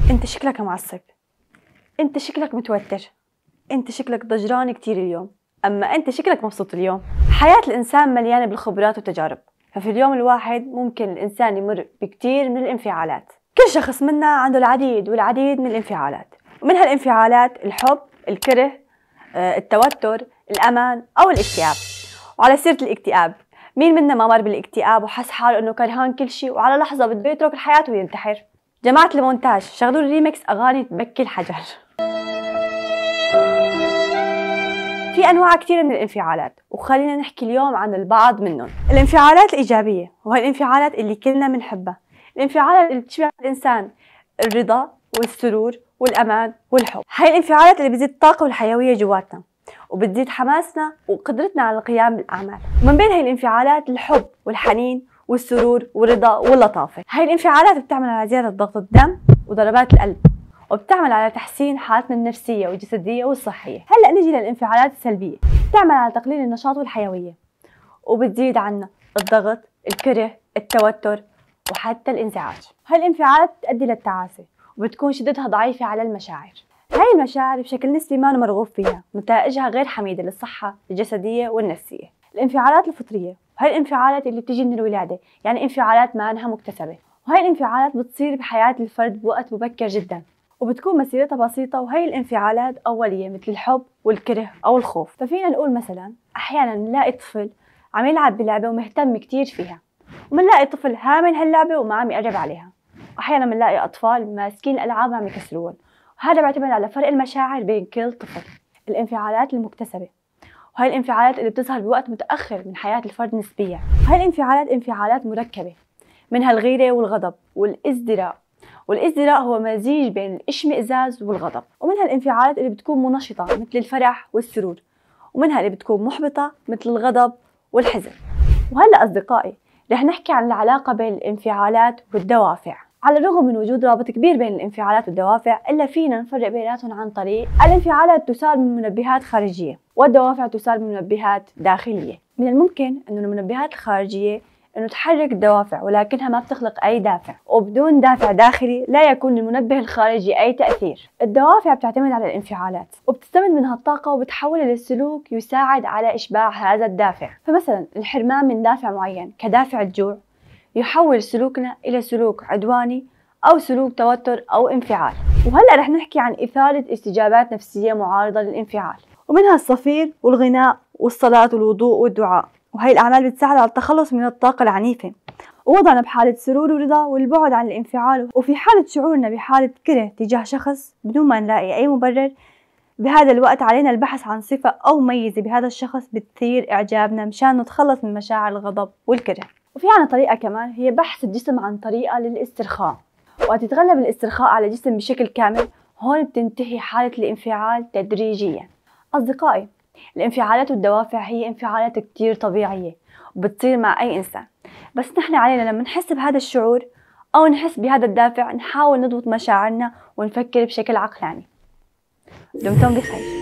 انت شكلك معصب، انت شكلك متوتر، انت شكلك ضجران كتير اليوم، اما انت شكلك مبسوط اليوم. حياة الانسان مليانة بالخبرات والتجارب، ففي اليوم الواحد ممكن الانسان يمر بكتير من الانفعالات. كل شخص منا عنده العديد والعديد من الانفعالات، ومن هالانفعالات الحب، الكره، التوتر، الامان او الاكتئاب. وعلى سيرة الاكتئاب، مين منا ما مر بالاكتئاب وحس حاله انه كرهان كل شيء وعلى لحظة بده يترك الحياة وينتحر؟ جماعة المونتاج شغلوا الريمكس أغاني تبكي الحجر. في أنواع كثيرة من الانفعالات، وخلينا نحكي اليوم عن البعض منهم. الانفعالات الإيجابية، وهي الانفعالات اللي كلنا بنحبها، الانفعالات اللي بتشبع الإنسان الرضا والسرور والأمان والحب. هاي الانفعالات اللي بتزيد الطاقة والحيوية جواتنا، وبتزيد حماسنا وقدرتنا على القيام بالأعمال. ومن بين هاي الانفعالات الحب والحنين والسرور والرضا واللطافة. هاي الانفعالات بتعمل على زيادة ضغط الدم وضربات القلب، وبتعمل على تحسين حالتنا النفسية والجسدية والصحية. هلأ نجي للانفعالات السلبية، بتعمل على تقليل النشاط والحيوية، وبتزيد عنا الضغط، الكره، التوتر، وحتى الانزعاج. هاي الانفعالات بتؤدي للتعاسة، وبتكون شدتها ضعيفة على المشاعر. هاي المشاعر بشكل نسبي ما مرغوب فيها، نتائجها غير حميدة للصحة الجسدية والنفسية. الانفعالات الفطرية، وهي الانفعالات اللي بتيجي من الولادة، يعني انفعالات ما أنها مكتسبة. وهي الانفعالات بتصير بحياة الفرد بوقت مبكر جدا، وبتكون مسيرتها بسيطة. وهي الانفعالات أولية مثل الحب والكره أو الخوف. ففينا نقول مثلا أحيانا نلاقي طفل عم يلعب بلعبة ومهتم كتير فيها، ومنلاقي طفل هامل هاللعبة وما عم يقرب عليها. أحيانا بنلاقي أطفال ماسكين الألعاب وعم يكسروهم، وهذا بيعتمد على فرق المشاعر بين كل طفل. الانفعالات المكتسبة، وهي الانفعالات اللي بتظهر بوقت متأخر من حياة الفرد نسبيا. وهي الانفعالات انفعالات مركبة، منها الغيرة والغضب والازدراء. والازدراء هو مزيج بين الاشمئزاز والغضب. ومنها الانفعالات اللي بتكون منشطة مثل الفرح والسرور، ومنها اللي بتكون محبطة مثل الغضب والحزن. وهلأ أصدقائي رح نحكي عن العلاقة بين الانفعالات والدوافع. على الرغم من وجود رابط كبير بين الانفعالات والدوافع، إلا فينا نفرق بيناتهم عن طريق الانفعالات تثار من منبهات خارجية، والدوافع تثار من منبهات داخلية. من الممكن أن المنبهات الخارجية أنه تحرك الدوافع، ولكنها ما بتخلق أي دافع، وبدون دافع داخلي لا يكون للمنبه الخارجي أي تأثير. الدوافع بتعتمد على الانفعالات، وبتستمد منها الطاقة وبتحولها للسلوك يساعد على إشباع هذا الدافع. فمثلا الحرمان من دافع معين كدافع الجوع يحول سلوكنا إلى سلوك عدواني أو سلوك توتر أو انفعال. وهلأ رح نحكي عن إثارة استجابات نفسية معارضة للانفعال، ومنها الصفير والغناء والصلاة والوضوء والدعاء. وهي الأعمال بتساعد على التخلص من الطاقة العنيفة، ووضعنا بحالة سرور ورضا والبعد عن الانفعال. وفي حالة شعورنا بحالة كره تجاه شخص بدون ما نلاقي أي مبرر، بهذا الوقت علينا البحث عن صفة أو ميزة بهذا الشخص بتثير إعجابنا مشان نتخلص من مشاعر الغضب والكره. وفي عنا طريقة كمان، هي بحث الجسم عن طريقة للاسترخاء. وقت يتغلب الاسترخاء على الجسم بشكل كامل، هون بتنتهي حالة الانفعال تدريجيا. أصدقائي، الانفعالات والدوافع هي انفعالات كتير طبيعية وبتصير مع أي إنسان، بس نحن علينا لما نحس بهذا الشعور أو نحس بهذا الدافع نحاول نضبط مشاعرنا ونفكر بشكل عقلاني. دمتم بخير.